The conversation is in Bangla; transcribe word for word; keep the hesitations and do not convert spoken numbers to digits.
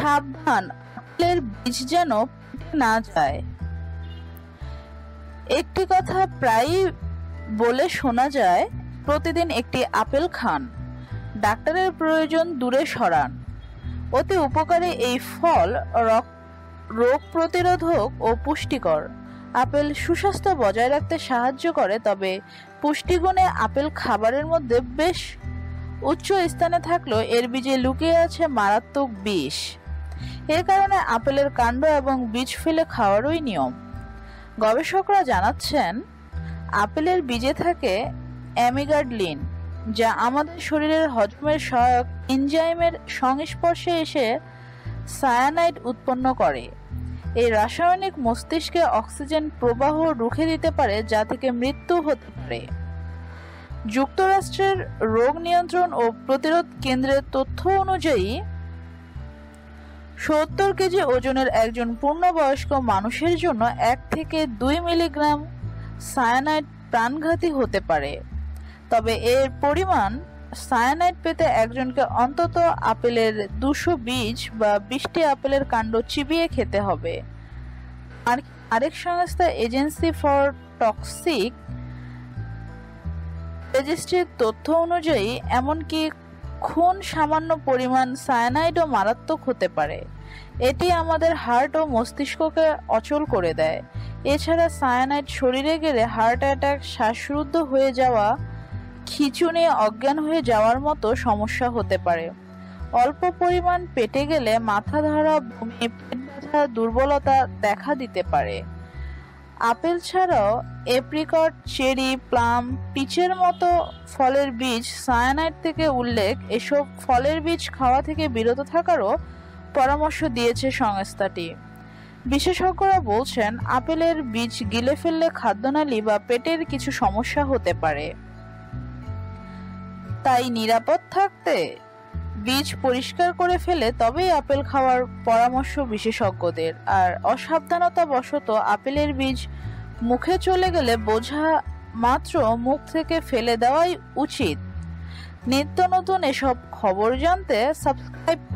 সাবধান, আপেলের বীজ যেন পেটে না যায়। একটি কথা প্রায়ই বলে শোনা যায়, প্রতিদিন একটি আপেল খান, ডাক্তারের প্রয়োজন দূরে সরান। অতি উপকারী এই ফল রোগ প্রতিরোধক ও পুষ্টিকর। আপেল সুস্বাস্থ্য বজায় রাখতে সাহায্য করে, তবে পুষ্টিগুণে আপেল খাবারের মধ্যে বেশ উচ্চ স্থানে থাকলেও এর বীজে লুকিয়ে আছে মারাত্মক বিষ। এর কারণে আপেলের কাণ্ড এবং বীজ ফেলে খাওয়ারই নিয়ম। গবেষকরা জানাচ্ছেন, আপেলের বীজে থাকে অ্যামিগ্ডালিন, যা আমাদের শরীরের হজমের সহায়ক এনজাইমের সংস্পর্শে এসে সায়ানাইড উৎপন্ন করে। এই রাসায়নিক মস্তিষ্কে অক্সিজেন প্রবাহ রুখে দিতে পারে, যা থেকে মৃত্যু হতে পারে। যুক্তরাষ্ট্রের রোগ নিয়ন্ত্রণ ও প্রতিরোধ কেন্দ্রের তথ্য অনুযায়ী সত্তর কেজি ওজনের একজন পূর্ণবয়স্ক মানুষের জন্য এক থেকে দুই মিলিগ্রাম সায়ানাইড প্রাণঘাতী হতে পারে। তবে এর পরিমাণ সায়ানাইড পেতে একজনকে অন্তত আপেলের দুশো বীজ বা বিশটি আপেলের কাণ্ড চিবিয়ে খেতে হবে। আর আরেক সংস্থা এজেন্সি ফর টক্সিক রেজিস্ট্রির তথ্য অনুযায়ী এমনকি খুন সামান্য পরিমাণ সায়ানাইডও মারাত্মক হতে পারে। এটি আমাদের হার্ট ও মস্তিষ্ককে অচল করে দেয়। এছাড়া সায়ানাইড শরীরে গেলে হার্ট অ্যাটাক, শ্বাসরুদ্ধ হয়ে যাওয়া, খিঁচুনি, অজ্ঞান হয়ে যাওয়ার মতো সমস্যা হতে পারে। অল্প পরিমাণ পেটে গেলে মাথা ধরা, বমি, পেট ব্যথা, দুর্বলতা দেখা দিতে পারে। আপেল ছাড়াও এপ্রিকট, চেরি, প্লাম, পিচের মতো ফলের বীজ সায়ানাইড থেকে উল্লেখ। এসব ফলের বীজ খাওয়া থেকে বিরত থাকারও পরামর্শ দিয়েছে সংস্থাটি। বিশেষজ্ঞরা বলছেন, আপেলের বীজ গিলে ফেললে খাদ্যনালী বা পেটের কিছু সমস্যা হতে পারে। তাই নিরাপদ থাকতে বীজ পরিষ্কার করে ফেলে তবেই আপেল খাওয়ার পরামর্শ বিশেষজ্ঞদের। আর অসাবধানতা বশত আপেলের বীজ মুখে চলে গেলে বোঝা মাত্র মুখ থেকে ফেলে দেওয়াই উচিত। নিত্য নতুন এসব খবর জানতে সাবস্ক্রাইব